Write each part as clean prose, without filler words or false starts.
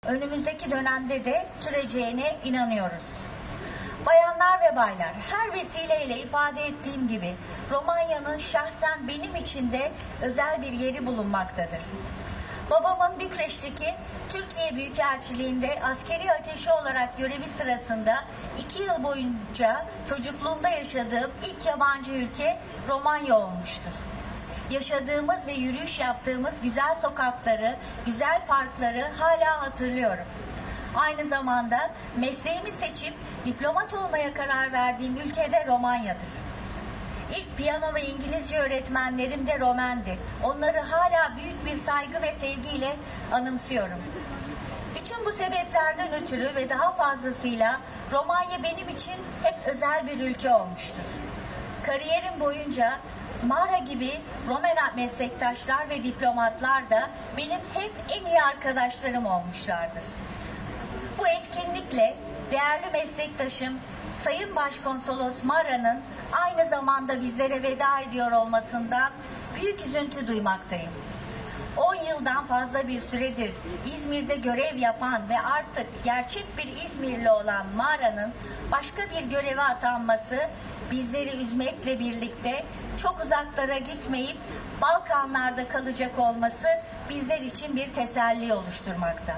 önümüzdeki dönemde de süreceğine inanıyoruz. Bayanlar ve baylar, her vesileyle ifade ettiğim gibi Romanya'nın şahsen benim için de özel bir yeri bulunmaktadır. Babamın Bükreş'teki Türkiye Büyükelçiliğinde askeri ateşi olarak görevi sırasında 2 yıl boyunca çocukluğumda yaşadığım ilk yabancı ülke Romanya olmuştur. Yaşadığımız ve yürüyüş yaptığımız güzel sokakları, güzel parkları hala hatırlıyorum. Aynı zamanda mesleğimi seçip diplomat olmaya karar verdiğim ülke de Romanya'dır. İlk piyano ve İngilizce öğretmenlerim de Romendi. Onları hala büyük bir saygı ve sevgiyle anımsıyorum. Bütün bu sebeplerden ötürü ve daha fazlasıyla Romanya benim için hep özel bir ülke olmuştur. Kariyerim boyunca Mara gibi Romen meslektaşlar ve diplomatlar da benim hep en iyi arkadaşlarım olmuşlardır. Bu etkinlikle değerli meslektaşım Sayın Başkonsolos Mara'nın aynı zamanda bizlere veda ediyor olmasından büyük üzüntü duymaktayım. 10 yıldan fazla bir süredir İzmir'de görev yapan ve artık gerçek bir İzmirli olan Mara'nın başka bir göreve atanması bizleri üzmekle birlikte çok uzaklara gitmeyip Balkanlarda kalacak olması bizler için bir teselli oluşturmakta.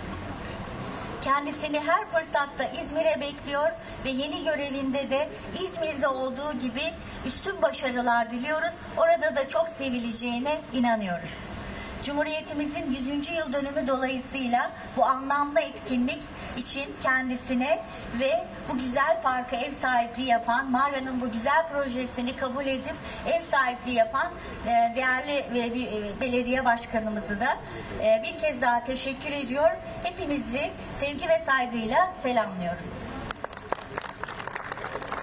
Kendisini her fırsatta İzmir'e bekliyor ve yeni görevinde de İzmir'de olduğu gibi üstün başarılar diliyoruz. Orada da çok sevileceğine inanıyoruz. Cumhuriyetimizin 100. yıl dönümü dolayısıyla bu anlamlı etkinlik için kendisine ve bu güzel parka ev sahipliği yapan, Mara'nın bu güzel projesini kabul edip ev sahipliği yapan değerli belediye başkanımızı da bir kez daha teşekkür ediyor. Hepinizi sevgi ve saygıyla selamlıyorum.